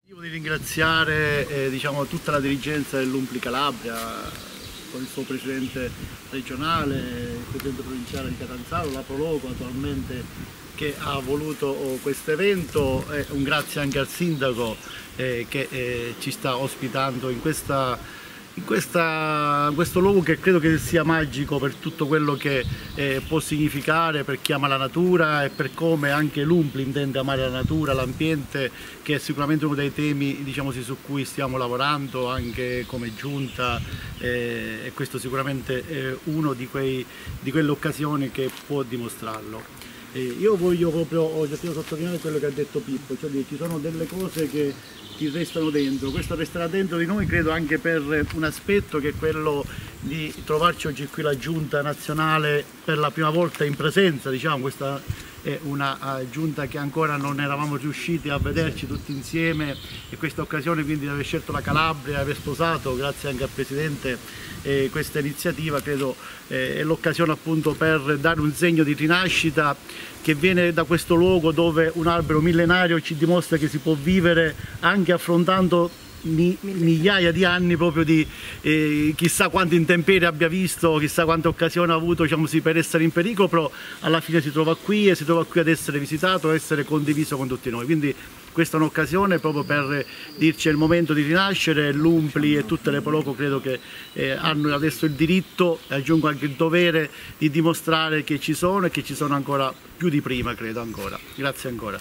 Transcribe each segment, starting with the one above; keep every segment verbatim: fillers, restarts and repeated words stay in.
Io voglio ringraziare eh, diciamo, tutta la dirigenza dell'Umpli Calabria, con il suo presidente regionale, il presidente provinciale di Catanzaro, la Proloco attualmente, che ha voluto oh, questo evento, e un grazie anche al sindaco eh, che eh, ci sta ospitando in questa In, questa, in questo luogo che credo che sia magico per tutto quello che eh, può significare per chi ama la natura e per come anche l'Umpli intende amare la natura, l'ambiente, che è sicuramente uno dei temi, diciamo, su cui stiamo lavorando anche come giunta, eh, e questo sicuramente è uno di, quei, di quelle occasioni che può dimostrarlo. Eh, io voglio proprio oggi sottolineare quello che ha detto Pippo, cioè ci sono delle cose che ti restano dentro, questo resterà dentro di noi credo anche per un aspetto che è quello di trovarci oggi qui la giunta nazionale per la prima volta in presenza, diciamo, questa è una uh, giunta che ancora non eravamo riusciti a vederci tutti insieme, e questa occasione quindi di aver scelto la Calabria, aver sposato, grazie anche al Presidente, eh, questa iniziativa credo eh, è l'occasione appunto per dare un segno di rinascita che viene da questo luogo dove un albero millenario ci dimostra che si può vivere anche affrontando migliaia di anni proprio di eh, chissà quante intemperie abbia visto, chissà quante occasioni ha avuto, diciamo, per essere in pericolo, però alla fine si trova qui e si trova qui ad essere visitato, ad essere condiviso con tutti noi. Quindi questa è un'occasione proprio per dirci è il momento di rinascere. L'Umpli e tutte le Proloco credo che eh, hanno adesso il diritto, e aggiungo anche il dovere, di dimostrare che ci sono e che ci sono ancora più di prima, credo ancora. Grazie ancora.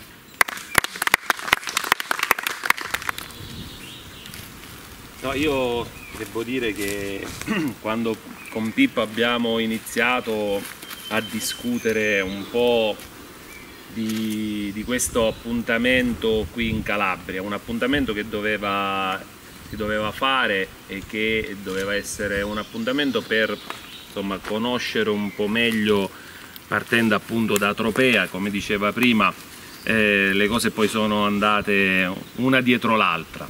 No, io devo dire che quando con Pippo abbiamo iniziato a discutere un po' di, di questo appuntamento qui in Calabria, un appuntamento che doveva, si doveva fare e che doveva essere un appuntamento per, insomma, conoscere un po' meglio, partendo appunto da Tropea, come diceva prima, eh, le cose poi sono andate una dietro l'altra.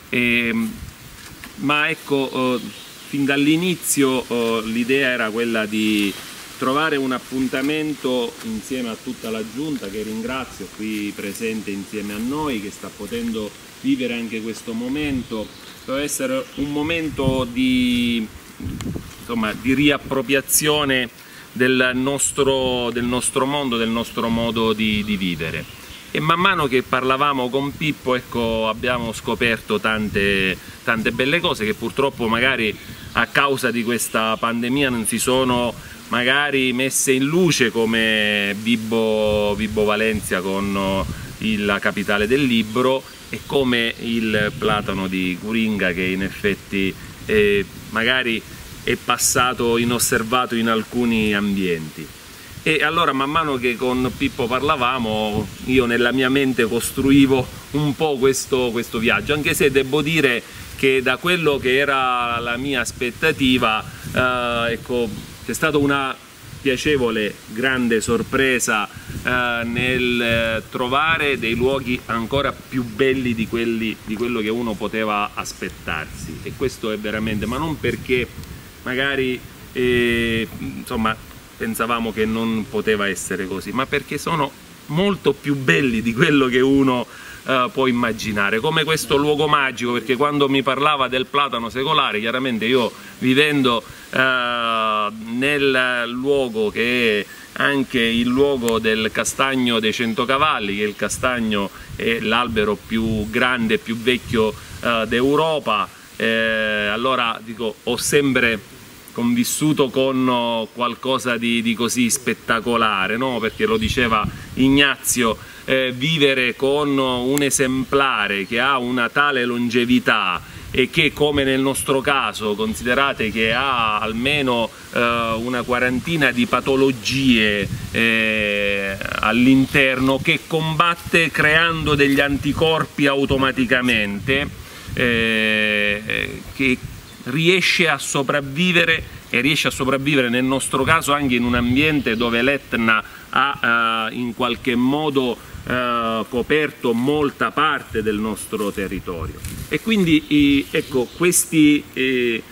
Ma ecco, eh, fin dall'inizio eh, l'idea era quella di trovare un appuntamento insieme a tutta la giunta, che ringrazio qui presente insieme a noi, che sta potendo vivere anche questo momento. Deve essere un momento di, insomma, di riappropriazione del nostro, del nostro mondo, del nostro modo di, di vivere. E man mano che parlavamo con Pippo, ecco, abbiamo scoperto tante, tante belle cose che purtroppo magari a causa di questa pandemia non si sono magari messe in luce, come Vibo, Vibo Valentia con il, la capitale del libro, e come il platano di Curinga, che in effetti eh, magari è passato inosservato in alcuni ambienti. E allora man mano che con Pippo parlavamo, io nella mia mente costruivo un po' questo, questo viaggio, anche se devo dire che da quello che era la mia aspettativa, eh, ecco, c'è stata una piacevole, grande sorpresa eh, nel eh, trovare dei luoghi ancora più belli di, quelli, di quello che uno poteva aspettarsi, e questo è veramente, ma non perché magari eh, insomma pensavamo che non poteva essere così, ma perché sono molto più belli di quello che uno uh, può immaginare, come questo luogo magico, perché quando mi parlava del platano secolare, chiaramente io vivendo uh, nel luogo che è anche il luogo del castagno dei cento cavalli, che il castagno è l'albero più grande e più vecchio uh, d'Europa, eh, allora dico, ho sempre convissuto con qualcosa di, di così spettacolare, no? Perché lo diceva Ignazio, eh, vivere con un esemplare che ha una tale longevità e che, come nel nostro caso, considerate che ha almeno eh, una quarantina di patologie eh, all'interno, che combatte creando degli anticorpi automaticamente, eh, che riesce a sopravvivere, e riesce a sopravvivere nel nostro caso anche in un ambiente dove l'Etna ha eh, in qualche modo eh, coperto molta parte del nostro territorio. E quindi eh, ecco, questi, eh,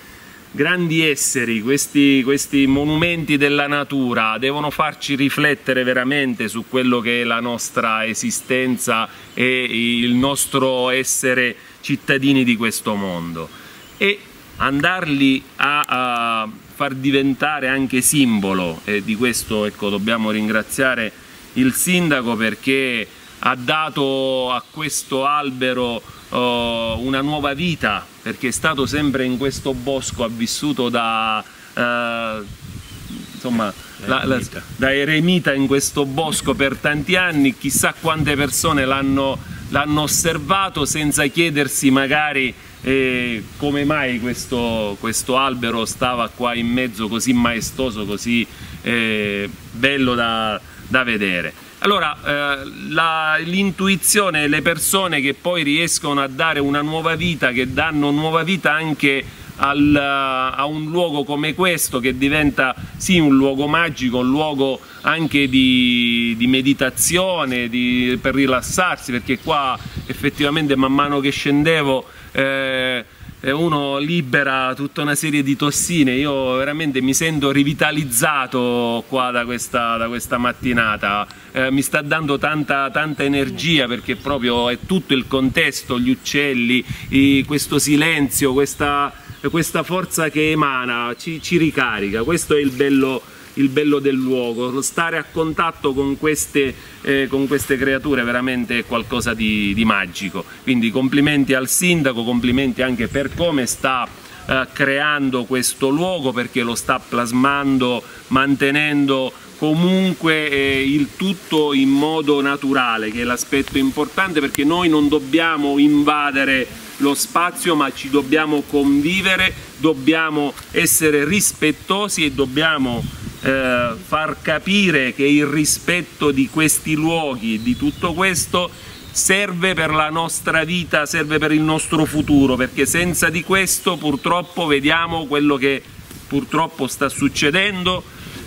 grandi esseri, questi, questi monumenti della natura devono farci riflettere veramente su quello che è la nostra esistenza e il nostro essere cittadini di questo mondo, e andarli a, a far diventare anche simbolo, e di questo, ecco, dobbiamo ringraziare il sindaco, perché ha dato a questo albero uh, una nuova vita, perché è stato sempre in questo bosco, ha vissuto da, uh, insomma, la, la, da eremita in questo bosco per tanti anni. Chissà quante persone l'hanno l'hanno osservato senza chiedersi magari eh, come mai questo, questo albero stava qua in mezzo, così maestoso, così eh, bello da, da vedere. Allora, eh, l'intuizione, le persone che poi riescono a dare una nuova vita, che danno nuova vita anche al, a un luogo come questo, che diventa sì un luogo magico, un luogo anche di, di meditazione, di, per rilassarsi, perché qua effettivamente man mano che scendevo eh, uno libera tutta una serie di tossine. Io veramente mi sento rivitalizzato qua da questa, da questa mattinata, eh, mi sta dando tanta, tanta energia, perché proprio è tutto il contesto, gli uccelli, i, questo silenzio, questa, questa forza che emana, ci, ci ricarica. Questo è il bello, il bello del luogo, stare a contatto con queste, eh, con queste creature veramente è qualcosa di, di magico. Quindi complimenti al sindaco, complimenti anche per come sta eh, creando questo luogo, perché lo sta plasmando, mantenendo comunque eh, il tutto in modo naturale, che è l'aspetto importante, perché noi non dobbiamo invadere lo spazio, ma ci dobbiamo convivere, dobbiamo essere rispettosi e dobbiamo eh, far capire che il rispetto di questi luoghi, di tutto questo, serve per la nostra vita, serve per il nostro futuro, perché senza di questo purtroppo vediamo quello che purtroppo sta succedendo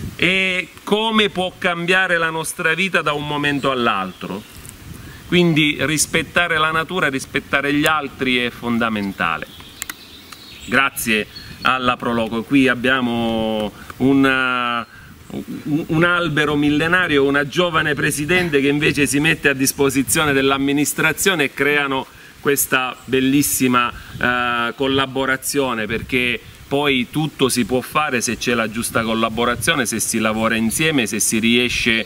e come può cambiare la nostra vita da un momento all'altro. Quindi rispettare la natura, rispettare gli altri è fondamentale. Grazie alla Proloco. Qui abbiamo una, un albero millenario, una giovane presidente che invece si mette a disposizione dell'amministrazione, e creano questa bellissima eh, collaborazione, perché poi tutto si può fare se c'è la giusta collaborazione, se si lavora insieme, se si riesce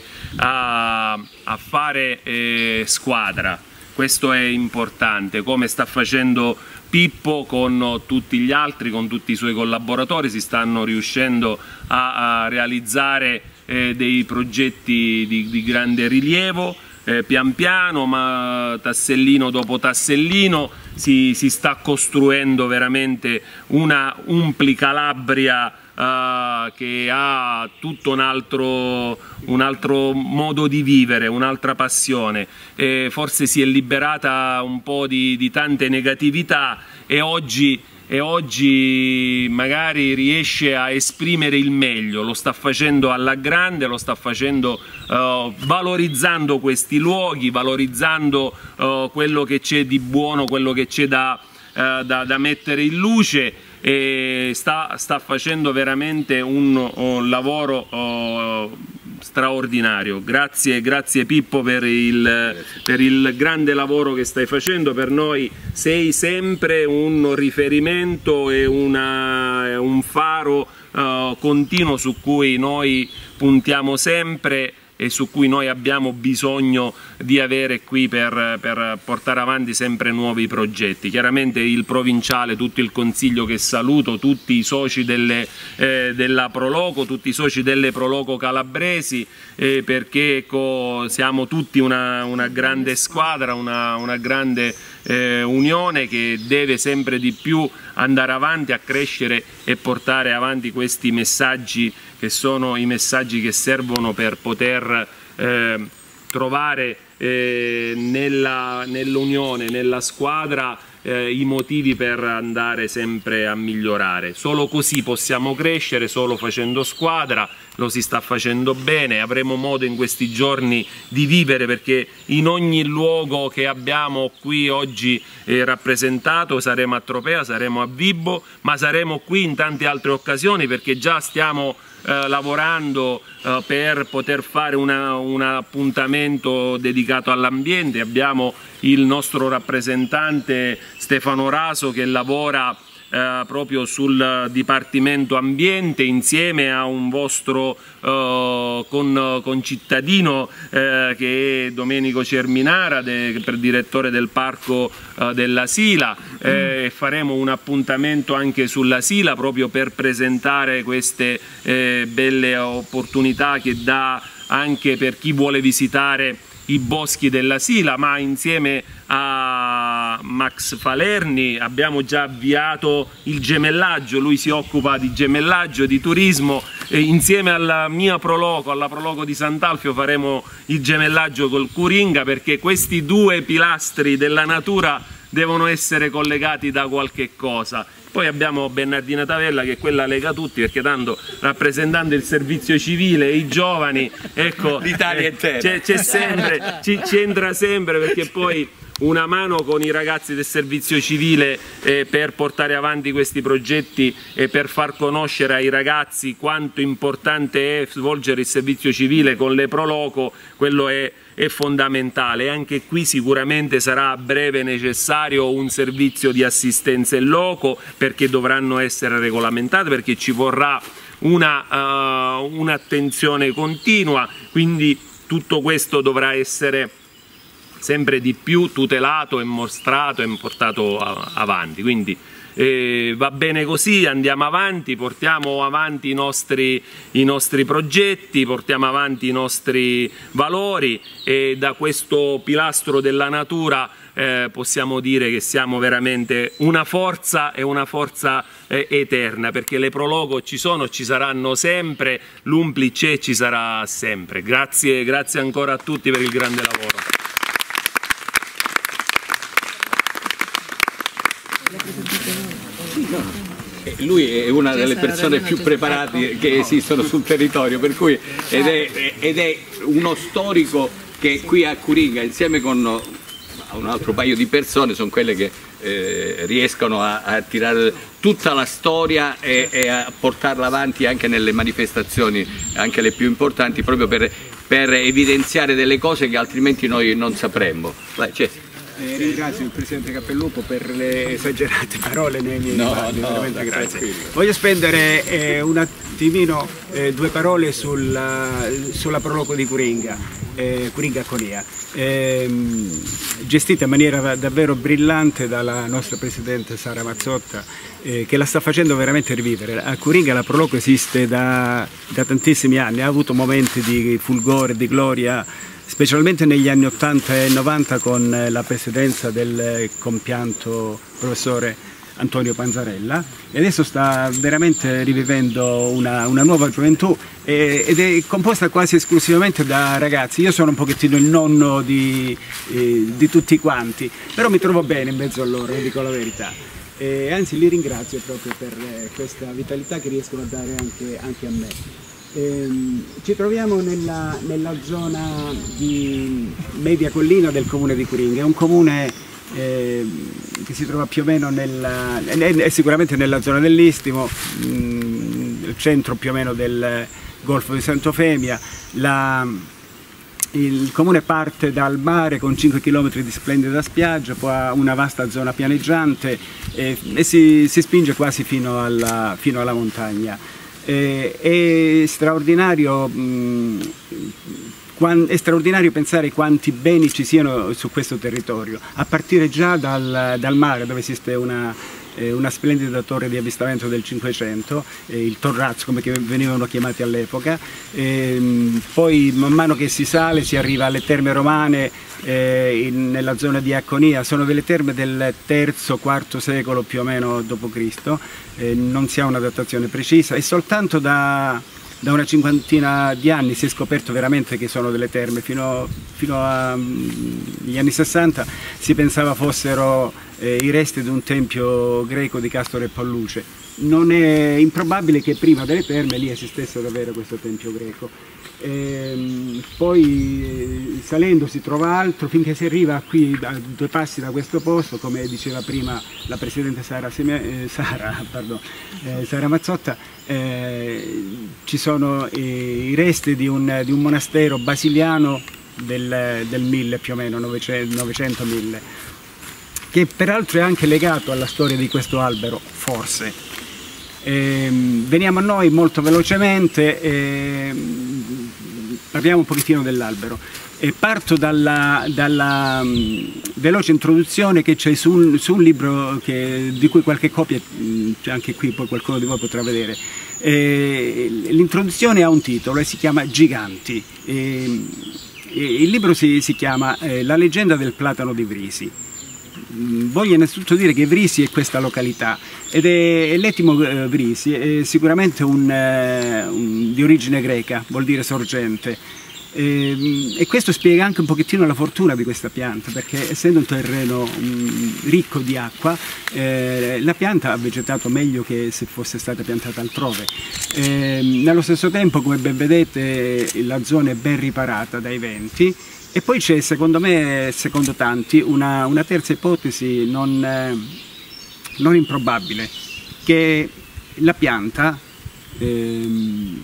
a, a fare eh, squadra. Questo è importante, come sta facendo Pippo con tutti gli altri, con tutti i suoi collaboratori. Si stanno riuscendo a, a realizzare eh, dei progetti di, di grande rilievo. Eh, pian piano, ma tassellino dopo tassellino, si, si sta costruendo veramente una Umpli Calabria eh, che ha tutto un altro, un altro modo di vivere, un'altra passione. Eh, forse si è liberata un po' di, di tante negatività, e oggi e oggi magari riesce a esprimere il meglio, lo sta facendo alla grande, lo sta facendo uh, valorizzando questi luoghi, valorizzando uh, quello che c'è di buono, quello che c'è da, uh, da, da mettere in luce, e sta, sta facendo veramente un, un lavoro uh, straordinario. Grazie, grazie Pippo per il, per il grande lavoro che stai facendo. Per noi sei sempre un riferimento e una, un faro uh, continuo su cui noi puntiamo sempre e su cui noi abbiamo bisogno di avere qui per, per portare avanti sempre nuovi progetti. Chiaramente il provinciale, tutto il consiglio che saluto, tutti i soci delle, eh, della Proloco, tutti i soci delle Proloco calabresi, eh, perché ecco, siamo tutti una, una grande squadra, una, una grande eh, unione che deve sempre di più andare avanti, a crescere e portare avanti questi messaggi, che sono i messaggi che servono per poter eh, trovare eh, nella, nell'unione, nella squadra, eh, i motivi per andare sempre a migliorare. Solo così possiamo crescere, solo facendo squadra. Lo si sta facendo bene, avremo modo in questi giorni di vivere, perché in ogni luogo che abbiamo qui oggi eh, rappresentato, saremo a Tropea, saremo a Vibo, ma saremo qui in tante altre occasioni, perché già stiamo eh, lavorando eh, per poter fare una, un appuntamento dedicato all'ambiente. Abbiamo il nostro rappresentante Stefano Raso che lavora Eh, proprio sul Dipartimento Ambiente insieme a un vostro eh, con, concittadino eh, che è Domenico Cerminara, de, per direttore del Parco eh, della Sila. Eh, faremo un appuntamento anche sulla Sila proprio per presentare queste eh, belle opportunità che dà anche per chi vuole visitare i boschi della Sila, ma insieme a Max Falerni abbiamo già avviato il gemellaggio. Lui si occupa di gemellaggio, di turismo, e insieme alla mia Proloco, alla Proloco di Sant'Alfio, faremo il gemellaggio col Curinga, perché questi due pilastri della natura devono essere collegati da qualche cosa. Poi abbiamo Bernardina Tavella, che quella lega tutti, perché tanto rappresentando il servizio civile e i giovani, ecco, l'Italia intera c'è sempre, ci, ci entra sempre, perché poi una mano con i ragazzi del servizio civile eh, per portare avanti questi progetti e per far conoscere ai ragazzi quanto importante è svolgere il servizio civile con le Proloco, quello è, è fondamentale. Anche qui sicuramente sarà a breve necessario un servizio di assistenza in loco, perché dovranno essere regolamentate, perché ci vorrà una, uh, un'attenzione continua, quindi tutto questo dovrà essere sempre di più tutelato e mostrato e portato avanti. Quindi eh, va bene così, andiamo avanti, portiamo avanti i nostri, i nostri progetti, portiamo avanti i nostri valori, e da questo pilastro della natura eh, possiamo dire che siamo veramente una forza, e una forza eh, eterna, perché le Proloco ci sono, ci saranno sempre, l'Umpli c'è, ci sarà sempre. Grazie, grazie ancora a tutti per il grande lavoro. Lui è una delle persone più preparate che esistono sul territorio, per cui ed è, ed è uno storico che qui a Curinga, insieme con un altro paio di persone, sono quelle che eh, riescono a, a tirare tutta la storia e, e a portarla avanti anche nelle manifestazioni, anche le più importanti, proprio per, per evidenziare delle cose che altrimenti noi non sapremmo. Vai, Eh, ringrazio il Presidente Capellupo per le esagerate parole nei miei no, riguardi, no, veramente grazie. grazie. Voglio spendere eh, un attimino eh, due parole sulla, sulla Proloco di Curinga, eh, Curinga Conia, eh, gestita in maniera davvero brillante dalla nostra Presidente Sara Mazzotta, eh, che la sta facendo veramente rivivere. A Curinga la Proloco esiste da, da tantissimi anni, ha avuto momenti di fulgore, di gloria, specialmente negli anni ottanta e novanta con la presidenza del compianto professore Antonio Panzarella, e adesso sta veramente rivivendo una, una nuova gioventù eh, ed è composta quasi esclusivamente da ragazzi. Io sono un pochettino il nonno di, eh, di tutti quanti, però mi trovo bene in mezzo a loro, dico la verità. E anzi li ringrazio proprio per eh, questa vitalità che riescono a dare anche, anche a me. Eh, ci troviamo nella, nella zona di media collina del comune di Curinga. È un comune eh, che si trova più o meno nella, è, è sicuramente nella zona dell'Istimo, il centro più o meno del Golfo di Sant'Eufemia. La, il comune parte dal mare con cinque chilometri di splendida spiaggia, poi ha una vasta zona pianeggiante e, e si, si spinge quasi fino alla, fino alla montagna. È straordinario, mh, è straordinario pensare quanti beni ci siano su questo territorio, a partire già dal, dal mare, dove esiste una, eh, una splendida torre di avvistamento del Cinquecento, eh, il Torrazzo come venivano chiamati all'epoca. Poi man mano che si sale si arriva alle terme romane eh, in, nella zona di Acconia. Sono delle terme del terzo quarto secolo più o meno dopo Cristo, eh, non si ha una datazione precisa, e soltanto da, da una cinquantina di anni si è scoperto veramente che sono delle terme. Fino, fino agli anni sessanta si pensava fossero eh, i resti di un tempio greco di Castore e Palluce. Non è improbabile che prima delle terme lì esistesse davvero questo tempio greco. Ehm, poi eh, salendo si trova altro finché si arriva qui a due passi da questo posto, come diceva prima la Presidente Sara, Seme, eh, Sara, pardon, eh, Sara Mazzotta, eh, ci sono eh, i resti di un, di un monastero basiliano del, del mille più o meno, novecento mille, che peraltro è anche legato alla storia di questo albero, forse. Eh, veniamo a noi molto velocemente, eh, parliamo un pochettino dell'albero. E parto dalla, dalla um, veloce introduzione che c'è su un, su un libro che, di cui qualche copia, mh, anche qui poi qualcuno di voi potrà vedere. Eh, l'introduzione ha un titolo e si chiama Giganti. Eh, il libro si, si chiama eh, La leggenda del platano di Vrisi. Voglio innanzitutto dire che Vrisi è questa località ed è, è l'etimo eh, Vrisi, è sicuramente un, eh, un, di origine greca, vuol dire sorgente, e, e questo spiega anche un pochettino la fortuna di questa pianta, perché essendo un terreno mh, ricco di acqua, eh, la pianta ha vegetato meglio che se fosse stata piantata altrove. E, nello stesso tempo, come ben vedete, la zona è ben riparata dai venti. E poi c'è, secondo me, secondo tanti, una, una terza ipotesi non, eh, non improbabile, che la pianta ehm,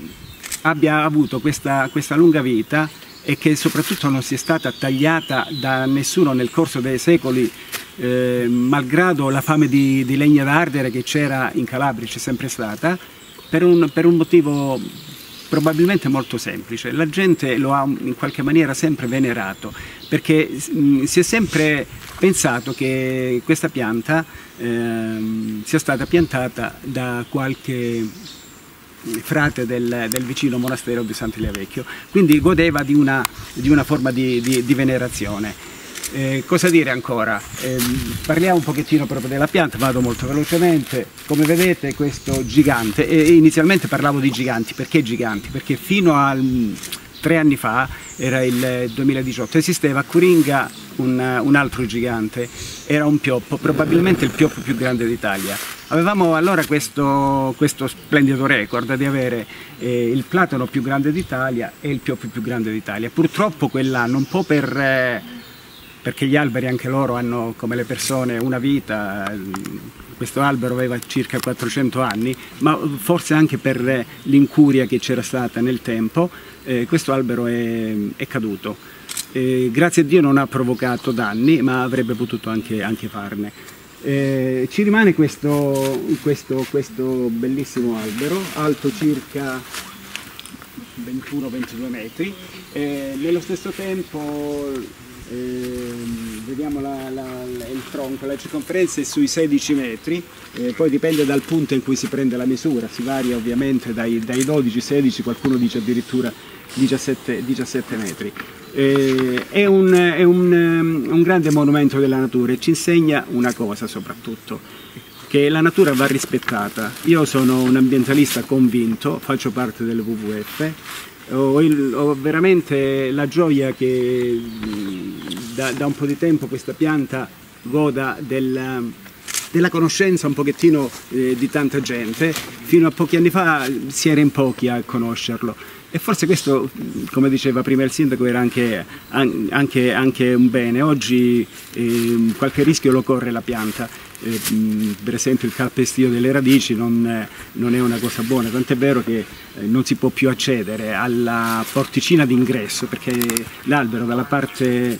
abbia avuto questa, questa lunga vita e che soprattutto non sia stata tagliata da nessuno nel corso dei secoli, eh, malgrado la fame di, di legna da ardere che c'era in Calabria, c'è sempre stata, per un, per un motivo probabilmente molto semplice. La gente lo ha in qualche maniera sempre venerato, perché mh, si è sempre pensato che questa pianta ehm, sia stata piantata da qualche frate del, del vicino monastero di Sant'Elia-Vecchio, quindi godeva di una, di una forma di, di, di venerazione. Eh, cosa dire ancora? Eh, parliamo un pochettino proprio della pianta, vado molto velocemente. Come vedete questo gigante, e inizialmente parlavo di giganti, perché giganti? Perché fino a tre anni fa, era il duemiladiciotto, esisteva a Curinga un, un altro gigante, era un pioppo, probabilmente il pioppo più grande d'Italia. Avevamo allora questo, questo splendido record di avere eh, il platano più grande d'Italia e il pioppo più grande d'Italia. Purtroppo quell'anno, un po' per... Eh, perché gli alberi anche loro hanno, come le persone, una vita. Questo albero aveva circa quattrocento anni, ma forse anche per l'incuria che c'era stata nel tempo, eh, questo albero è, è caduto. Eh, grazie a Dio non ha provocato danni, ma avrebbe potuto anche, anche farne. Eh, ci rimane questo, questo, questo bellissimo albero, alto circa ventuno ventidue metri, eh, nello stesso tempo... Eh, vediamo la, la, la, il tronco, la circonferenza è sui sedici metri, eh, poi dipende dal punto in cui si prende la misura, si varia ovviamente dai, dai dodici, sedici, qualcuno dice addirittura diciassette, diciassette metri. Eh, è un, è un, un grande monumento della natura e ci insegna una cosa soprattutto, che la natura va rispettata. Io sono un ambientalista convinto, faccio parte del W W F. Ho, il, ho veramente la gioia che da, da un po' di tempo questa pianta goda del, della conoscenza un pochettino eh, di tanta gente. Fino a pochi anni fa si era in pochi a conoscerlo e forse questo, come diceva prima il sindaco, era anche, anche, anche un bene. Oggi eh, qualche rischio lo corre la pianta. Eh, per esempio il calpestio delle radici non, eh, non è una cosa buona, tant'è vero che eh, non si può più accedere alla porticina d'ingresso, perché l'albero dalla parte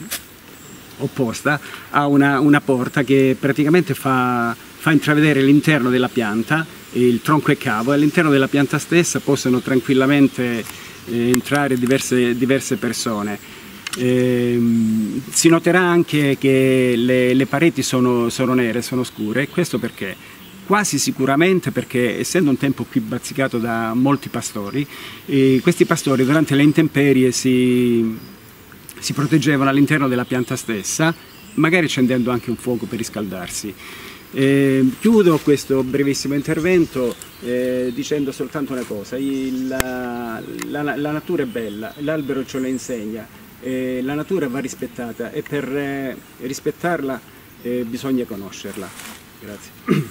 opposta ha una, una porta che praticamente fa, fa intravedere l'interno della pianta, il tronco è cavo, e all'interno della pianta stessa possono tranquillamente eh, entrare diverse, diverse persone. Eh, si noterà anche che le, le pareti sono, sono nere, sono scure, questo perché? Quasi sicuramente perché, essendo un tempo qui bazzicato da molti pastori, eh, questi pastori durante le intemperie si, si proteggevano all'interno della pianta stessa, magari accendendo anche un fuoco per riscaldarsi. Eh, chiudo questo brevissimo intervento eh, dicendo soltanto una cosa: il, la, la, la natura è bella, l'albero ce lo insegna. Eh, la natura va rispettata e per eh, rispettarla eh, bisogna conoscerla. Grazie.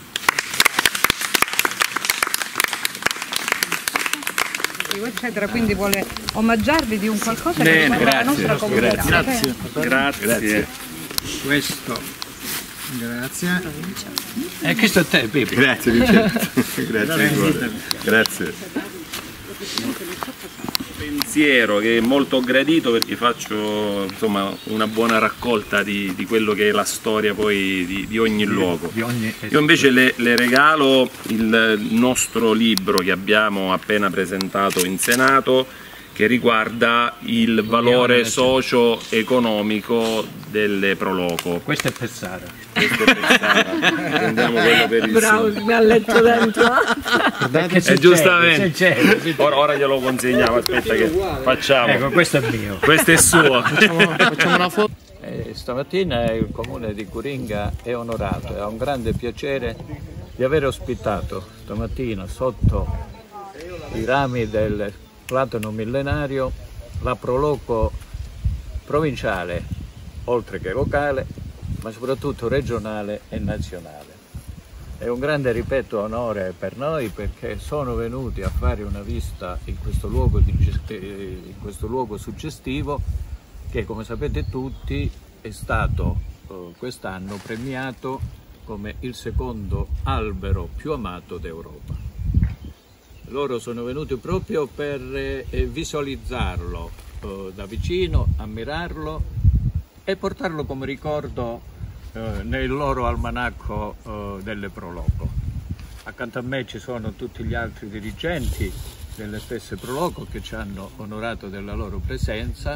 Eccetera, quindi vuole omaggiarvi di un qualcosa Bene, che riguarda grazie, la nostra comunità. Grazie. Grazie. Grazie. Questo. Grazie. E questo a te, Pepe. Grazie Vincenzo, grazie di cuore. Grazie. Pensiero che è molto gradito perché faccio insomma una buona raccolta di, di quello che è la storia poi di, di ogni luogo. Io invece le, le regalo il nostro libro che abbiamo appena presentato in Senato, che riguarda il valore socio-economico delle Proloco. Questo è per Sara. Questo è per Sara. Prendiamo quello per il Bravo, mi ha letto dentro. E giustamente, ora, ora glielo consegniamo, aspetta che facciamo. Ecco, questo è mio. Questo è suo. Facciamo, facciamo una foto. Eh, stamattina il comune di Curinga è onorato e ha un grande piacere di aver ospitato stamattina sotto i rami del platano millenario la Proloco provinciale, oltre che locale, ma soprattutto regionale e nazionale. È un grande, ripeto, onore per noi perché sono venuti a fare una visita in questo luogo, di, in questo luogo suggestivo che, come sapete tutti, è stato eh, quest'anno premiato come il secondo albero più amato d'Europa. Loro sono venuti proprio per eh, visualizzarlo eh, da vicino, ammirarlo e portarlo come ricordo eh, nel loro almanacco eh, delle Proloco. Accanto a me ci sono tutti gli altri dirigenti delle stesse Proloco che ci hanno onorato della loro presenza,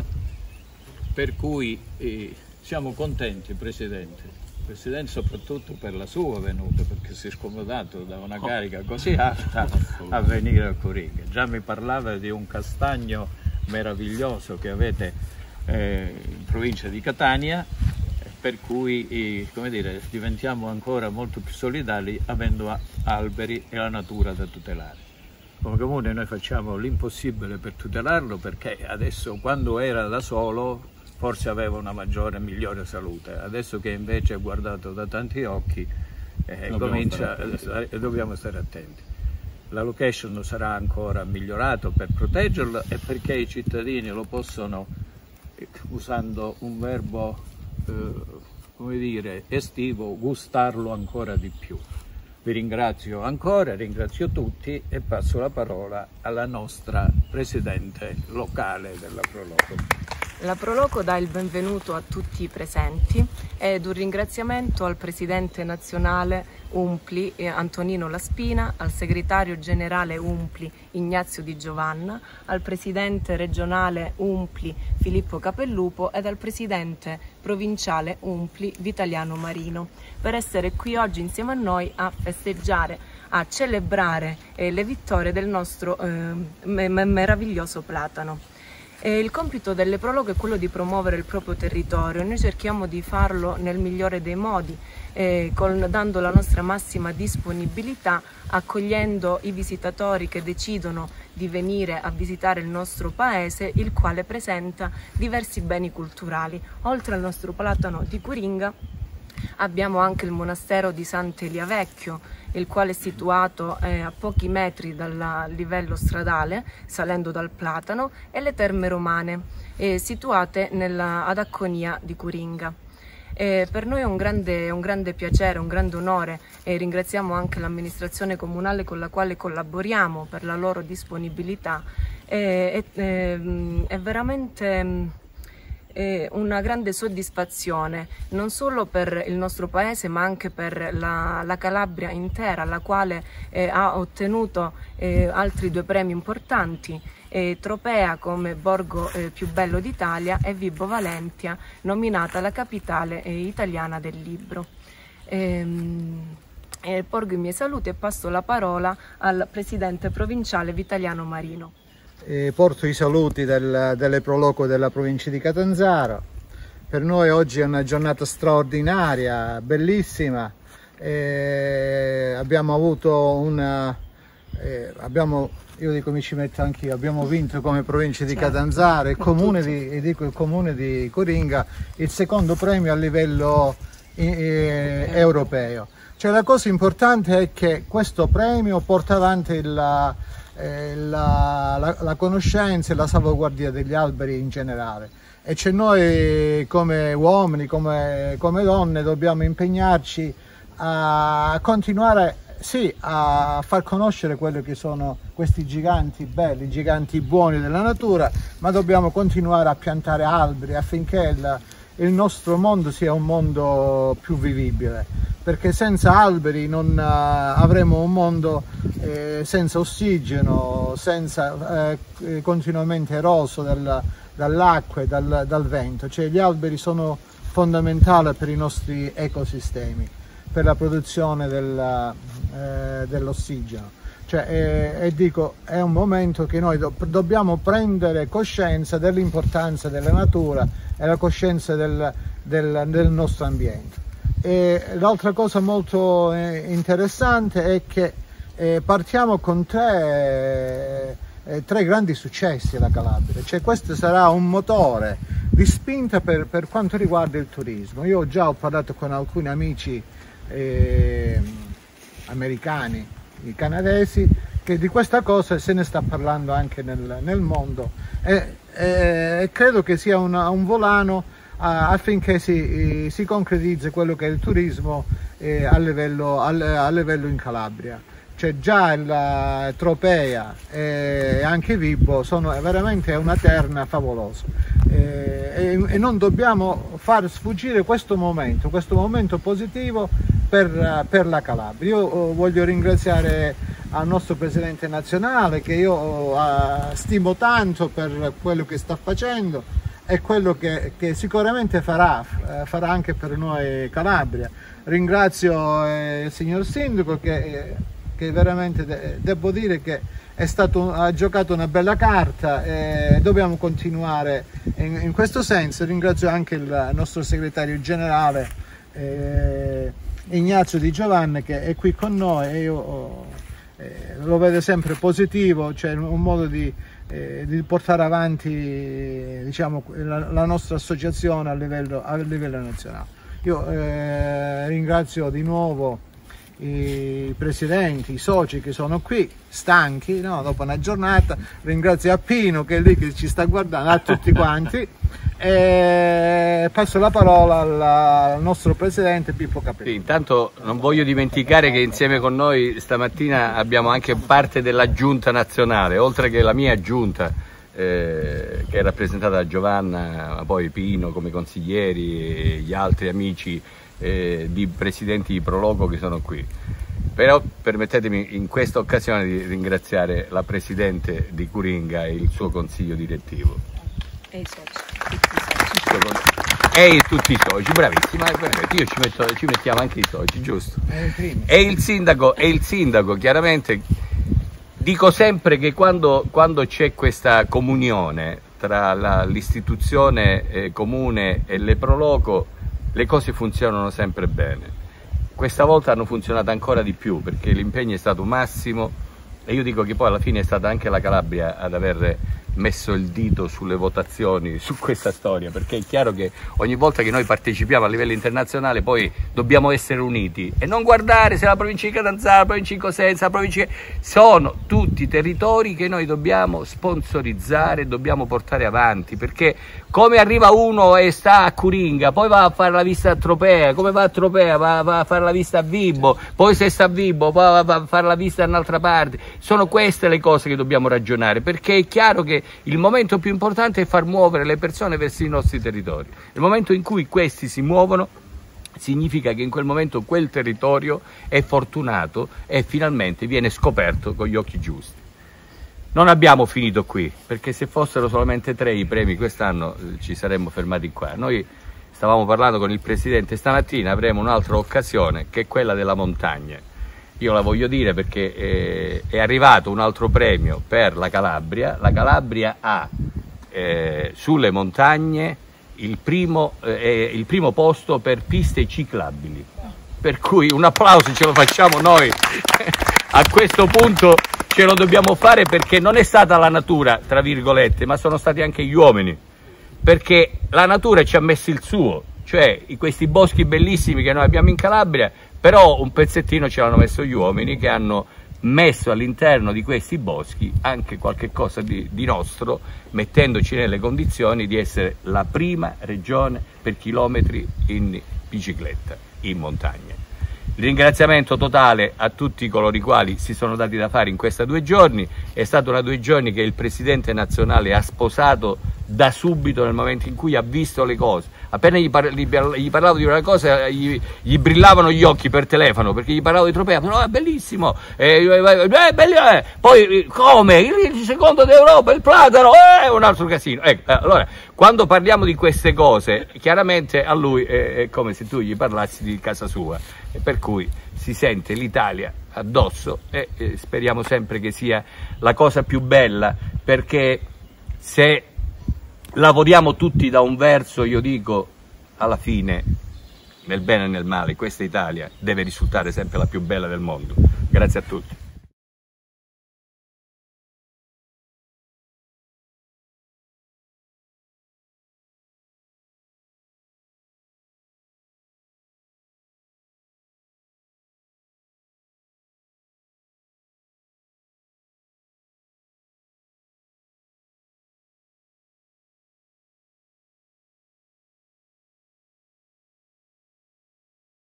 per cui eh, siamo contenti, Presidente. Presidente soprattutto per la sua venuta, perché si è scomodato da una carica così alta a venire a Curinga. Già mi parlava di un castagno meraviglioso che avete eh, in provincia di Catania, per cui eh, come dire, diventiamo ancora molto più solidali avendo alberi e la natura da tutelare. Come comune noi facciamo l'impossibile per tutelarlo, perché adesso, quando era da solo, forse aveva una maggiore e migliore salute, adesso che invece è guardato da tanti occhi eh, dobbiamo, comincia, stare eh, dobbiamo stare attenti. La location sarà ancora migliorato per proteggerlo e perché i cittadini lo possono, eh, usando un verbo eh, come dire, estivo, gustarlo ancora di più. Vi ringrazio ancora, ringrazio tutti e passo la parola alla nostra Presidente locale della Proloco. La Proloco dà il benvenuto a tutti i presenti ed un ringraziamento al Presidente nazionale Umpli Antonino Laspina, al Segretario Generale Umpli Ignazio Di Giovanna, al Presidente regionale Umpli Filippo Capellupo ed al Presidente provinciale Umpli Vitaliano Marino per essere qui oggi insieme a noi a festeggiare, a celebrare eh, le vittorie del nostro eh, meraviglioso platano. E il compito delle Proloco è quello di promuovere il proprio territorio e noi cerchiamo di farlo nel migliore dei modi, eh, con, dando la nostra massima disponibilità, accogliendo i visitatori che decidono di venire a visitare il nostro paese, il quale presenta diversi beni culturali. Oltre al nostro platano di Curinga abbiamo anche il monastero di Sant'Elia Vecchio, il quale è situato eh, a pochi metri dal livello stradale, salendo dal platano, e le terme romane, eh, situate nella, ad Acconia di Curinga. Eh, per noi è un grande, un grande piacere, un grande onore e ringraziamo anche l'amministrazione comunale con la quale collaboriamo per la loro disponibilità. Eh, eh, è veramente una grande soddisfazione non solo per il nostro paese ma anche per la, la Calabria intera, la quale eh, ha ottenuto eh, altri due premi importanti, eh, Tropea come borgo eh, più bello d'Italia e Vibo Valentia nominata la capitale eh, italiana del libro. Ehm, eh, porgo i miei saluti e passo la parola al Presidente provinciale Vitaliano Marino. Eh, porto i saluti del, delle Proloco della provincia di Catanzaro. Per noi oggi è una giornata straordinaria, bellissima. Eh, abbiamo avuto una, eh, abbiamo, io dico mi ci metto anch'io, abbiamo vinto come provincia di certo. Catanzaro e, comune di, e dico il comune di Curinga il secondo premio a livello eh, europeo. Cioè, la cosa importante è che questo premio porta avanti la, eh, la, la, la conoscenza e la salvaguardia degli alberi in generale, e cioè noi come uomini, come, come donne dobbiamo impegnarci a continuare sì, a far conoscere quello che sono questi giganti belli, giganti buoni della natura, ma dobbiamo continuare a piantare alberi affinché il, il nostro mondo sia un mondo più vivibile, perché senza alberi non uh, avremo un mondo eh, senza ossigeno, senza, eh, continuamente eroso dal, dall'acqua e dal, dal vento. Cioè, gli alberi sono fondamentali per i nostri ecosistemi, per la produzione del, eh, dell'ossigeno. Cioè, eh, e dico, è un momento che noi do dobbiamo prendere coscienza dell'importanza della natura e la coscienza del, del, del nostro ambiente. L'altra cosa molto eh, interessante è che eh, partiamo con tre, eh, tre grandi successi alla Calabria. Cioè, questo sarà un motore di spinta per, per quanto riguarda il turismo. Io già ho parlato con alcuni amici eh, americani, i canadesi, che di questa cosa se ne sta parlando anche nel, nel mondo, e, e, e credo che sia una, un volano affinché si, si concretizzi quello che è il turismo eh, a, livello, a, a livello in Calabria. Cioè, già il Tropea e anche Vibo sono veramente una terna favolosa, eh, e, e non dobbiamo far sfuggire questo momento, questo momento positivo per, per la Calabria. Io voglio ringraziare al nostro Presidente nazionale, che io uh, stimo tanto per quello che sta facendo e quello che, che sicuramente farà, eh, farà anche per noi Calabria. Ringrazio eh, il signor Sindaco che, eh, che veramente de devo dire che è stato, ha giocato una bella carta, e dobbiamo continuare in, in questo senso. Ringrazio anche il nostro segretario generale eh, Ignazio Di Giovanni, che è qui con noi, e io eh, lo vedo sempre positivo, cioè un modo di Eh, di portare avanti, diciamo, la, la nostra associazione a livello, a livello nazionale. Io eh, ringrazio di nuovo i presidenti, i soci che sono qui, stanchi, no? Dopo una giornata. Ringrazio a Pino che è lì che ci sta guardando, a tutti quanti, e passo la parola al, al nostro presidente Pippo Capelli. Sì, intanto non voglio dimenticare che insieme con noi stamattina abbiamo anche parte della giunta nazionale, oltre che la mia giunta eh, che è rappresentata da Giovanna, ma poi Pino come consiglieri e gli altri amici eh, di presidenti di Proloco che sono qui. Però permettetemi in questa occasione di ringraziare la presidente di Curinga e il suo consiglio direttivo. E i soci, tutti i soci. E tutti i soci, bravissima, io ci, metto, ci mettiamo anche i soci, giusto? E il sindaco, e il sindaco chiaramente, dico sempre che quando, quando c'è questa comunione tra l'istituzione eh, comune e le Proloco, le cose funzionano sempre bene. Questa volta hanno funzionato ancora di più perché l'impegno è stato massimo, e io dico che poi alla fine è stata anche la Calabria ad aver messo il dito sulle votazioni su questa storia, perché è chiaro che ogni volta che noi partecipiamo a livello internazionale poi dobbiamo essere uniti e non guardare se la provincia di Catanzaro, la provincia di Cosenza, la provincia di... sono tutti territori che noi dobbiamo sponsorizzare, dobbiamo portare avanti, perché come arriva uno e sta a Curinga, poi va a fare la visita a Tropea, come va a Tropea va, va a fare la visita a Vibo, poi se sta a Vibo va, va a fare la visita da un'altra parte. Sono queste le cose che dobbiamo ragionare, perché è chiaro che il momento più importante è far muovere le persone verso i nostri territori. Il momento in cui questi si muovono significa che in quel momento quel territorio è fortunato e finalmente viene scoperto con gli occhi giusti. Non abbiamo finito qui, perché se fossero solamente tre i premi quest'anno eh, ci saremmo fermati qua. Noi stavamo parlando con il Presidente stamattina, avremo un'altra occasione che è quella della montagna. Io la voglio dire perché eh, è arrivato un altro premio per la Calabria. La Calabria ha eh, sulle montagne il primo, eh, il primo posto per piste ciclabili, per cui un applauso ce lo facciamo noi. A questo punto ce lo dobbiamo fare, perché non è stata la natura, tra virgolette, ma sono stati anche gli uomini, perché la natura ci ha messo il suo, cioè questi boschi bellissimi che noi abbiamo in Calabria, però un pezzettino ce l'hanno messo gli uomini che hanno messo all'interno di questi boschi anche qualche cosa di, di nostro, mettendoci nelle condizioni di essere la prima regione per chilometri in bicicletta, in montagna. Il ringraziamento totale a tutti coloro i quali si sono dati da fare in questi due giorni. È stato una due giorni che il Presidente nazionale ha sposato da subito, nel momento in cui ha visto le cose. Appena gli, par gli parlavo di una cosa gli, gli brillavano gli occhi per telefono, perché gli parlavo di Tropea, no, è bellissimo, eh, eh, bellissimo. Eh. Poi come? Il secondo d'Europa, il platano, è eh, un altro casino. Ecco, allora, quando parliamo di queste cose, chiaramente a lui è, è come se tu gli parlassi di casa sua, e per cui si sente l'Italia addosso e eh, speriamo sempre che sia la cosa più bella, perché se lavoriamo tutti da un verso, io dico, alla fine, nel bene e nel male, questa Italia deve risultare sempre la più bella del mondo. Grazie a tutti.